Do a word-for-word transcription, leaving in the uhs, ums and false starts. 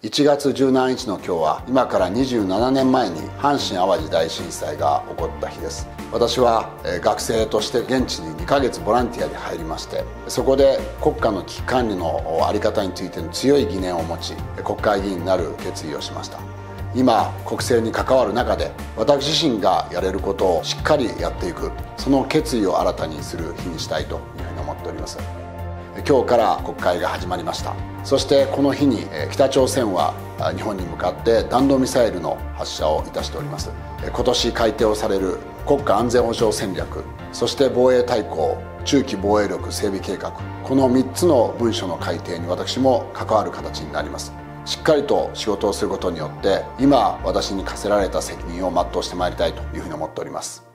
いちがつじゅうしちにちの今日は今からにじゅうななねんまえに阪神・淡路大震災が起こった日です。私は学生として現地ににかげつボランティアで入りまして、そこで国家の危機管理の在り方についての強い疑念を持ち、国会議員になる決意をしました。今国政に関わる中で私自身がやれることをしっかりやっていく、その決意を新たにする日にしたいというふうに思っております。今日から国会が始まりました。そしてこの日に北朝鮮は日本に向かって弾道ミサイルの発射をいたしております。今年改定をされる国家安全保障戦略、そして防衛大綱、中期防衛力整備計画、このみっつの文書の改定に私も関わる形になります。しっかりと仕事をすることによって今私に課せられた責任を全うしてまいりたいというふうに思っております。